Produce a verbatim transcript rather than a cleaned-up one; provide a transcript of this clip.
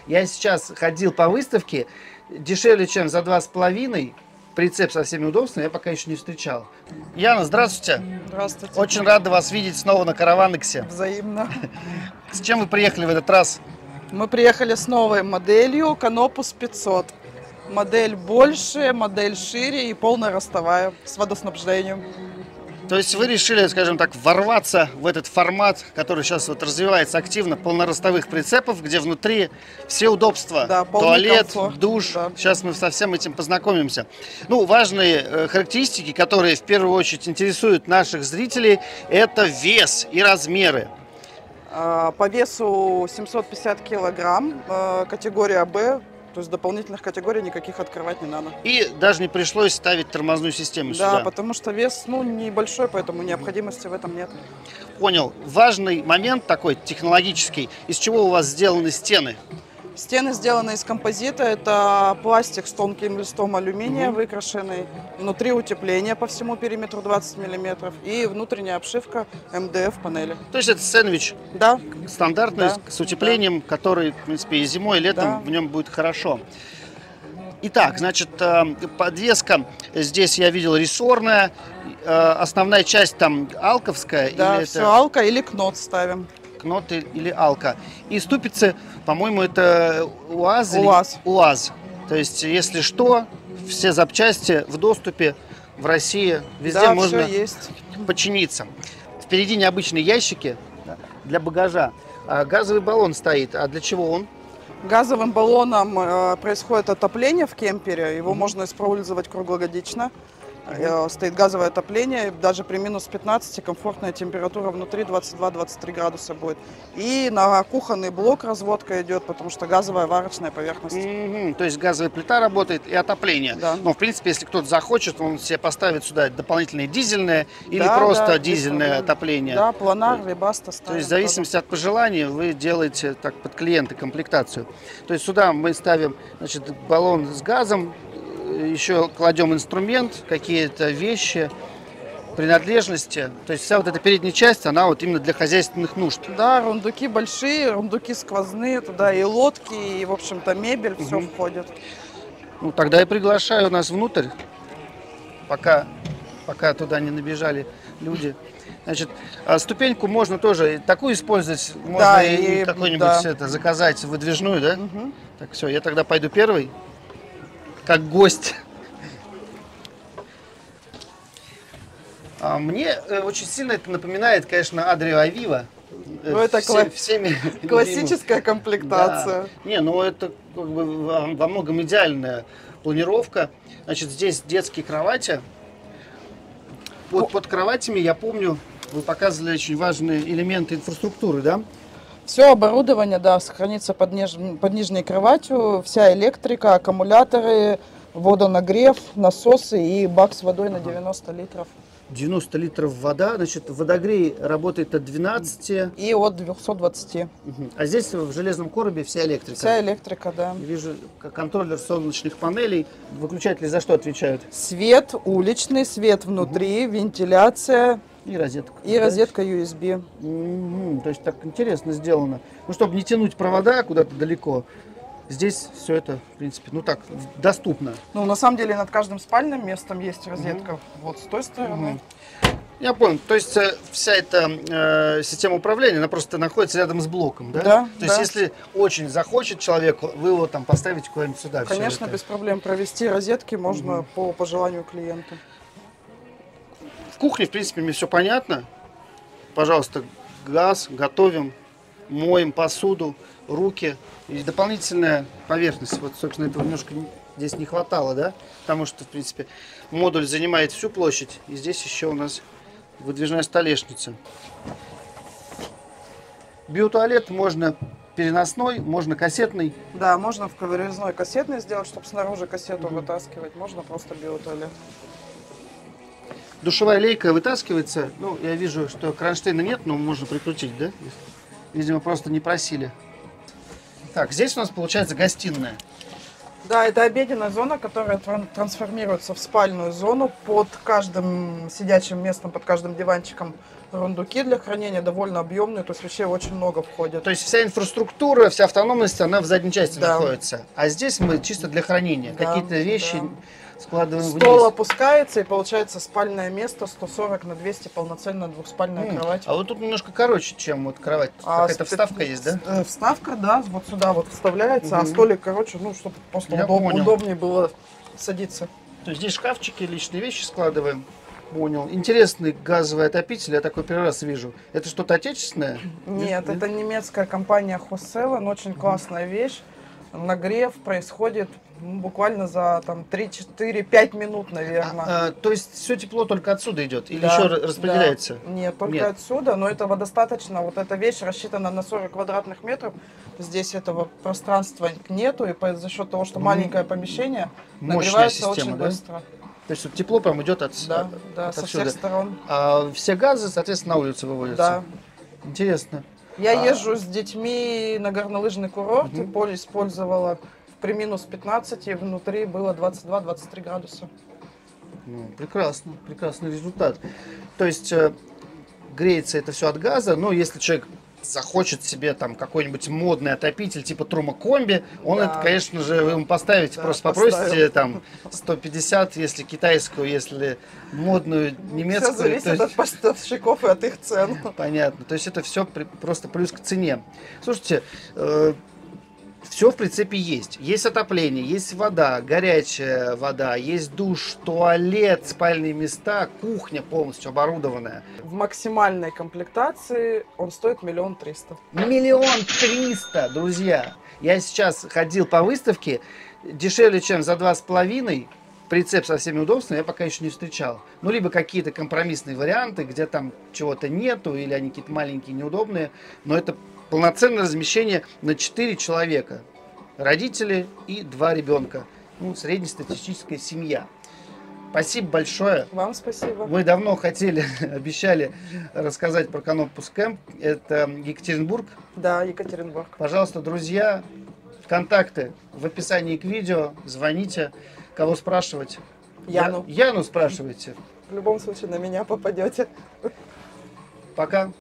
Я сейчас ходил по выставке, дешевле, чем за два с половиной. Прицеп со всеми удобствами я пока еще не встречал. Яна, здравствуйте. Здравствуйте. Очень рада вас видеть снова на Караванексе. Взаимно. С чем вы приехали в этот раз? Мы приехали с новой моделью Canopus пятьсот. Модель больше, модель шире и полная ростовая с водоснабжением. То есть вы решили, скажем так, ворваться в этот формат, который сейчас вот развивается активно, полноростовых прицепов, где внутри все удобства, да, туалет, комфорт, душ. Да. Сейчас мы со всем этим познакомимся. Ну, важные э, характеристики, которые в первую очередь интересуют наших зрителей, это вес и размеры. По весу семьсот пятьдесят килограмм, категория Б. То есть дополнительных категорий никаких открывать не надо. И даже не пришлось ставить тормозную систему да, сюда. Да, потому что вес ну, небольшой, поэтому необходимости в этом нет. Понял. Важный момент такой технологический. Из чего у вас сделаны стены? Стены сделаны из композита. Это пластик с тонким листом алюминия, угу. выкрашенный. Внутри утепление по всему периметру двадцать миллиметров. И внутренняя обшивка эм дэ эф панели. То есть это сэндвич да. стандартный, да. с утеплением, да. который, в принципе, и зимой, и летом да. в нем будет хорошо. Итак, значит, подвеска здесь я видел рессорная. Основная часть там алковская. Да, или все это... алка или кнот ставим. Кнот или алка. И ступицы, по-моему, это УАЗ. УАЗ. Или... УАЗ. То есть, если что, все запчасти в доступе в России. Везде да, можно есть. починиться. Впереди необычные ящики для багажа. Газовый баллон стоит. А для чего он? Газовым баллоном э, происходит отопление в кемпере. Его mm-hmm. можно использовать круглогодично. Mm-hmm. Стоит газовое отопление, даже при минус пятнадцати комфортная температура внутри двадцать два — двадцать три градуса будет. И на кухонный блок разводка идет, потому что газовая варочная поверхность. Mm-hmm. То есть газовая плита работает и отопление. Да. Но в принципе, если кто-то захочет, он себе поставит сюда дополнительное дизельное или да, просто да, дизельное отопление. Да, планар, вебаста ставим. То есть в зависимости от пожеланий вы делаете так под клиента комплектацию. То есть сюда мы ставим, значит, баллон с газом, еще кладем инструмент, какие-то вещи, принадлежности. То есть вся вот эта передняя часть, она вот именно для хозяйственных нужд. Да, рундуки большие, рундуки сквозные, туда и лодки, и, в общем-то, мебель, угу. все входит. Ну, тогда я приглашаю нас внутрь, пока, пока туда не набежали люди. Значит, ступеньку можно тоже такую использовать, можно да, и, и какую-нибудь да. это, заказать выдвижную, да? Угу. Так, все, я тогда пойду первый. Как гость. А мне очень сильно это напоминает, конечно, Адрио Авива. Ну, это Все, кла... всеми классическая любимым. Комплектация. Да. Не, ну это как бы во многом идеальная планировка. Значит, здесь детские кровати. Под, под кроватями, я помню, вы показывали очень важные элементы инфраструктуры, да? Все оборудование, да, сохранится под, ниж... под нижней кроватью, вся электрика, аккумуляторы, водонагрев, насосы и бак с водой на девяносто литров. девяносто литров вода, значит, водогрей работает от двенадцати. И от двухсот двадцати. Угу. А здесь в железном коробе вся электрика? Вся электрика, да. Вижу контроллер солнечных панелей. Выключатели за что отвечают? Свет уличный, свет внутри, угу. вентиляция. И розетка. И да? розетка ю эс би. Mm-hmm. То есть так интересно сделано. Ну, чтобы не тянуть провода куда-то далеко, здесь все это, в принципе, ну так, доступно. Ну, на самом деле, над каждым спальным местом есть розетка. Mm-hmm. Вот с той стороны. Mm-hmm. Я понял. То есть вся эта э, система управления, она просто находится рядом с блоком, да? Да. То да. есть если очень захочет человек, вы его там поставите куда-нибудь сюда. Конечно, без проблем провести розетки можно mm-hmm. по пожеланию клиента. В кухне, в принципе, мне все понятно. Пожалуйста, газ, готовим, моем посуду, руки. И дополнительная поверхность. Вот, собственно, этого немножко здесь не хватало, да? Потому что, в принципе, модуль занимает всю площадь. И здесь еще у нас выдвижная столешница. Биотуалет можно переносной, можно кассетный. Да, можно в вырезной кассетный сделать, чтобы снаружи кассету mm-hmm. вытаскивать. Можно просто биотуалет. Душевая лейка вытаскивается. Ну, я вижу, что кронштейна нет, но можно прикрутить, да? Видимо, просто не просили. Так, здесь у нас получается гостиная. Да, это обеденная зона, которая тран- трансформируется в спальную зону. Под каждым сидячим местом, под каждым диванчиком рундуки для хранения довольно объемные, то есть вещей очень много входит. То есть вся инфраструктура, вся автономность, она в задней части Да. находится. А здесь мы чисто для хранения. Да, Какие-то вещи да. складываем Стол вниз. опускается и получается спальное место сто сорок на двести, полноценная двухспальная М, кровать. А вот тут немножко короче, чем вот кровать. А Какая-то спе- вставка есть, да? э, Вставка, да, вот сюда вот вставляется, а Мгм. столик, короче, ну, чтобы просто Я удоб- понял. удобнее было садиться. То есть здесь шкафчики, личные вещи складываем. Понял. Интересный газовый отопитель, я такой первый раз вижу. Это что-то отечественное? Нет, это немецкая компания Hosselen, очень классная вещь. Нагрев происходит ну, буквально за там три-четыре-пять минут, наверное. А, а, то есть все тепло только отсюда идет? Или Да, еще распределяется? да. Нет, только Нет. отсюда, но этого достаточно. Вот эта вещь рассчитана на сорок квадратных метров. Здесь этого пространства нету, и по- за счет того, что маленькое помещение, Мощная нагревается система, очень да? быстро. То есть вот тепло прям идет от, Да, от- да, со отовсюду. всех сторон. А все газы, соответственно, на улицу выводятся. Да. Интересно. Я А- езжу с детьми на горнолыжный курорт, и поле использовала при минус пятнадцати, внутри было двадцать два - двадцать три градуса. Ну, прекрасно, прекрасный результат. То есть э, греется это все от газа, но если человек захочет себе там какой-нибудь модный отопитель типа Трума Комби, он Да. это, конечно же, вы ему поставите, Да, просто попросите поставим. там сто пятьдесят, если китайскую, если модную немецкую. Все зависит то есть- от поставщиков и от их цен. Понятно. То есть это все просто плюс к цене. Слушайте, все в прицепе есть. Есть отопление, есть вода, горячая вода, есть душ, туалет, спальные места, кухня полностью оборудованная. В максимальной комплектации он стоит миллион триста. Миллион триста, друзья. Я сейчас ходил по выставке, дешевле, чем за два с половиной. Прицеп со всеми удобствами я пока еще не встречал. Ну, либо какие-то компромиссные варианты, где там чего-то нету, или они какие-то маленькие, неудобные. Но это полноценное размещение на четыре человека. Родители и два ребенка. Ну, среднестатистическая семья. Спасибо большое. Вам спасибо. Мы давно хотели, обещали рассказать про Canopus Camp. Это Екатеринбург. Да, Екатеринбург. Пожалуйста, друзья, контакты в описании к видео. Звоните. Кого спрашивать? Яну. Я- Яну спрашивайте. В любом случае на меня попадете. Пока.